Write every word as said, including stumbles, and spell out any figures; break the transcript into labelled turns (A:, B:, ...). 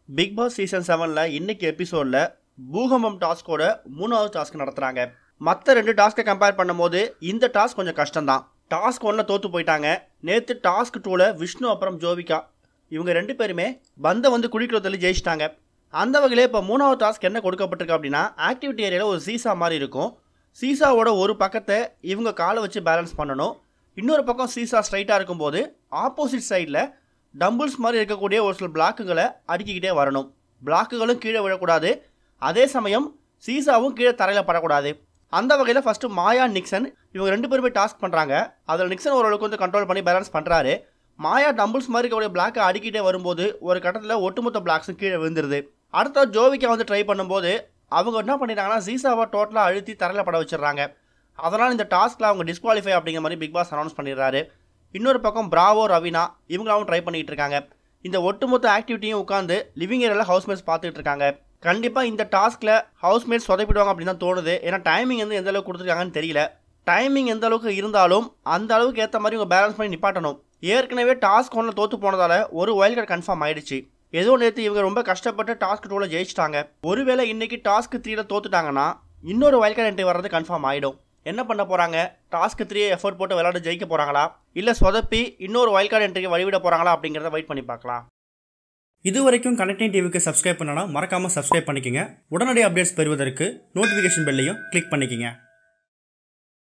A: Big Boss season செவன்ல இன்னைக்கு எபிசோட்ல பூகம்பம் டாஸ்கோட மூணாவது டாஸ்க் நடத்துறாங்க. மற்ற ரெண்டு டாஸ்க்கை கம்பேர் பண்ணும்போது இந்த டாஸ்க் கொஞ்சம் கஷ்டம்தான். டாஸ்க் ஒன்ல தோத்து போயிட்டாங்க. நேற்று டாஸ்க் டூல விஷ்ணு அப்புறம் ஜோவிகா இவங்க ரெண்டு பேருமே பந்தை வந்து குடிக்கிற தள்ளி ஜெயிச்சிட்டாங்க. அந்த வகையில் இப்போ மூணாவது டாஸ்க் என்ன கொடுக்கப்பட்டிருக்கு அப்படின்னா, ஆக்டிவிட்டி ஏரியாவில் ஒரு சீசா மாதிரி இருக்கும். சீசாவோட ஒரு பக்கத்தை இவங்க காலை வச்சு பேலன்ஸ் பண்ணணும். இன்னொரு பக்கம் சீசா ஸ்ட்ரைட்டாக இருக்கும்போது ஆப்போசிட் சைடில் டம்பிள்ஸ் மாதிரி இருக்கக்கூடிய ஒரு சில பிளாக்குகளை அடுக்கிக்கிட்டே வரணும். பிளாக்குகளும் கீழே விழக்கூடாது, அதே சமயம் சீசாவும் கீழே தரையில் படக்கூடாது. அந்த வகையில் ஃபஸ்ட்டு மாயா நிக்சன் இவங்க ரெண்டு பேருமே டாஸ்க் பண்ணுறாங்க. அதில் நிக்சன் ஓரளவுக்கு வந்து கண்ட்ரோல் பண்ணி பேலன்ஸ் பண்ணுறாரு. மாயா டம்பிள்ஸ் மாதிரி இருக்கக்கூடிய பிளாக்கை அடிக்கிட்டே வரும்போது ஒரு கட்டத்தில் ஒட்டுமொத்த பிளாக்ஸும் கீழே விழுந்துருது. அடுத்த ஜோவிக்கா வந்து ட்ரை பண்ணும்போது அவங்க என்ன பண்ணிட்டாங்கன்னா சீசாவை டோட்டலாக அழுத்தி தரையில் பட வச்சிடறாங்க. அதனால் இந்த டாஸ்கில் அவங்க டிஸ்குவாலிஃபை அப்படிங்கிற மாதிரி பிக் பாஸ் அனௌன்ஸ் பண்ணிடுறாரு. இன்னொரு பக்கம் பிராவோ ரவீனா இவங்களாவும் ட்ரை பண்ணிகிட்டு இருக்காங்க. இந்த ஒட்டுமொத்த ஆக்டிவிட்டியும் உட்காந்து லிவிங் ஏரியாவில் ஹவுஸ்மேட்ஸ் பார்த்துட்டு இருக்காங்க. கண்டிப்பாக இந்த டாஸ்கில் ஹவுஸ்மேட்ஸ் சொதப்பிடுவாங்க அப்படின்னு தான் தோணுது. ஏன்னா டைமிங் வந்து எந்த அளவுக்கு கொடுத்துருக்காங்கன்னு தெரியல. டைமிங் எந்த அளவுக்கு இருந்தாலும் அந்த அளவுக்கு ஏற்ற மாதிரி உங்கள் பேலன்ஸ் பண்ணி நிப்பாட்டணும். ஏற்கனவே டாஸ்க் ஒன்றில் தோற்று போனதால் ஒரு வைல்ட் கார்டு கன்ஃபார்ம் ஆயிடுச்சு. ஏதோ நேற்று இவங்க ரொம்ப கஷ்டப்பட்டு டாஸ்க் டூவில் ஜெயிச்சிட்டாங்க. ஒருவேளை இன்னைக்கு டாஸ்க் த்ரீல தோத்துட்டாங்கன்னா இன்னொரு வைல்ட் கார்டு என்ட்ரி வர்றது கன்ஃபார்ம் ஆகிடும். என்ன பண்ண போகிறாங்க? டாஸ்க் த்ரீ எஃபோர்ட் போட்டு விளையாட ஜெயிக்க போகிறாங்களா, இல்லை சொதப்பி இன்னொரு வைல்ட் கார்டு என்ட்ரிக்கு வழிவிட போகிறாங்களா அப்படிங்கிறத வெயிட் பண்ணி பார்க்கலாம்.
B: இது வரைக்கும் கனெக்டிங் டிவிக்கு சப்ஸ்கிரைப் பண்ணனா மறக்காமல் சப்ஸ்கிரைப் பண்ணிக்கங்க. உடனடி அப்டேட்ஸ் பெறுவதற்கு நோட்டிஃபிகேஷன் பெல்லையும் கிளிக் பண்ணிக்கங்க.